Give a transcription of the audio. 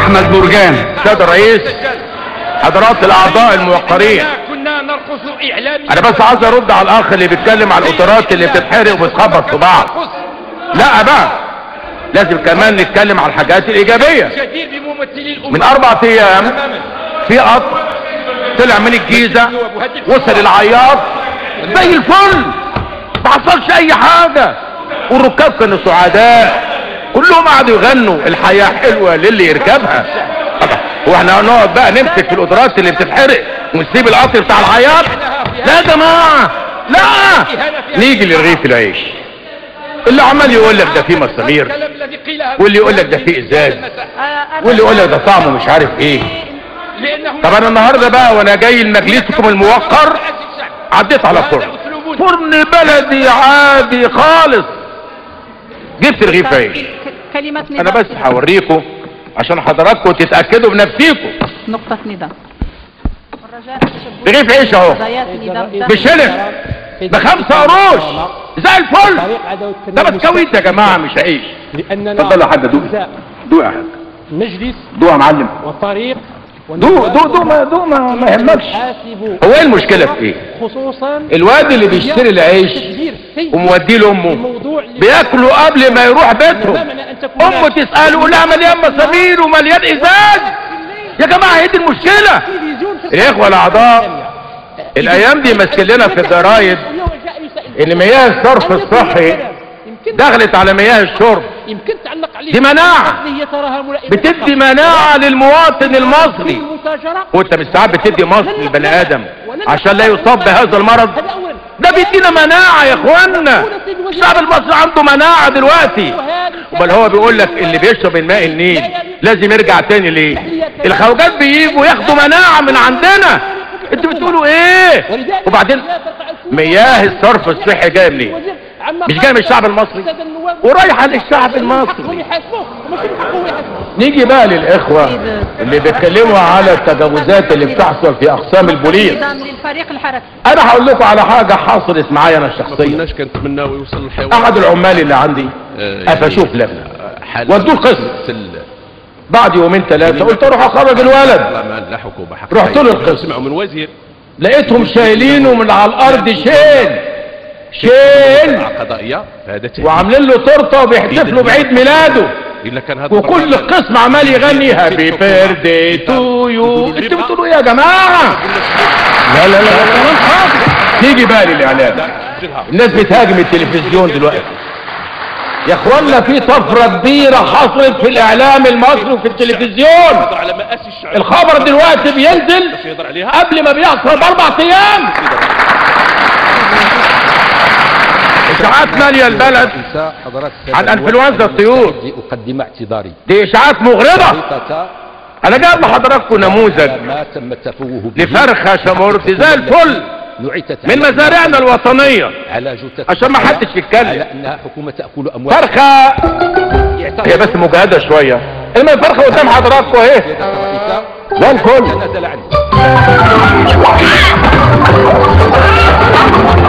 احمد مرجان. سيد الرئيس، حضرات الاعضاء الموقرين، كنا نرقص اعلاميا. انا بس عايز ارد على الاخ اللي بيتكلم على القطارات اللي بتتحرق وبتخبط في بعض. لا بقى، لازم كمان نتكلم على الحاجات الايجابيه. من 4 ايام في قطر طلع من الجيزه وصل العياط زي الفل، ما حصلش اي حاجه، والركاب كانوا سعداء، كلهم قعدوا يغنوا الحياه حلوه للي يركبها. واحنا هنقعد بقى نمسك في القطارات اللي بتتحرق ونسيب القطر بتاع العياط؟ لا يا جماعه، لا. نيجي لرغيف العيش اللي عمال يقول لك ده فيه مسامير، واللي يقول لك ده فيه ازاز، واللي يقول لك ده طعمه مش عارف ايه. طب انا النهارده بقى وانا جاي لمجلسكم الموقر عديت على فرن بلدي عادي خالص، جبت رغيف عيش. انا بس هوريكم عشان حضراتكم تتاكدوا بنفسيكم. نقطة نداء. رغيف عيش اهو، بشلف ب5 قروش زي الفل. ده بسكويت يا جماعه مش عيش. اتفضل يا حاج، دوق يا حاج، مجلس دوق يا معلم، والطريق دوق ما يهمكش. هو ايه المشكله في ايه؟ خصوصا الواد اللي بيشتري العيش وموديه لامه بياكلوا قبل ما يروح بيتهم، امه تساله لا مليان مسامير ومليان ازاز. يا جماعه هي دي المشكله. الاخوه الاعضاء الايام دي ماسكين لنا في الجرايد ان مياه الصرف الصحي دخلت على مياه الشرب. دي مناعة، بتدي مناعة للمواطن المصري، وانت مش ساعات بتدي مصر للبني ادم عشان لا يصاب بهذا المرض؟ ده بيدينا مناعة يا اخوانا. الشعب المصري عنده مناعة دلوقتي. بل هو بيقول لك اللي بيشرب من ماء النيل لازم يرجع تاني ليه؟ الخواجات بييجوا ياخدوا مناعة من عندنا. انتوا بتقولوا ايه؟ وبعدين مياه الصرف الصحي جايه منين؟ مش جايه من الشعب المصري ورايحه للشعب المصري. نيجي بقى للاخوه اللي بيتكلموا على التجاوزات اللي بتحصل في اقسام البوليس. انا هقول لكم على حاجه حصلت معايا انا شخصيا. احد العمال اللي عندي قفشوه في لجنه ودوه القسم. بعد 2 3 قلت اروح اخرج الولد، رحت له القسم لقيتهم شايلينه من على الارض شيل وعاملين له تورته وبيحتفلوا بعيد ميلاده، وكل القسم عمال يغني هابي بيرثداي تو يو. انتوا بتقولوا ايه يا جماعه؟ لا لا لا لا. نيجي بقى للاعلام. الناس بتهاجم التلفزيون دلوقتي. يا اخوانا في طفره كبيره حصلت في الاعلام المصري وفي التلفزيون. الخبر دلوقتي بينزل قبل ما بيحصل ب4 ايام. اشاعات ماليه البلد عن انفلونزا الطيور. اقدم اعتذاري، دي اشاعات مغرضه. انا جايب لحضراتكم نموذج لفرخه شمورتي زي الفل من مزارعنا الوطنيه عشان ما حدش يتكلم. فرخه هي بس مجهده شويه، انما الفرخه قدام حضراتكم اهي زي الفل.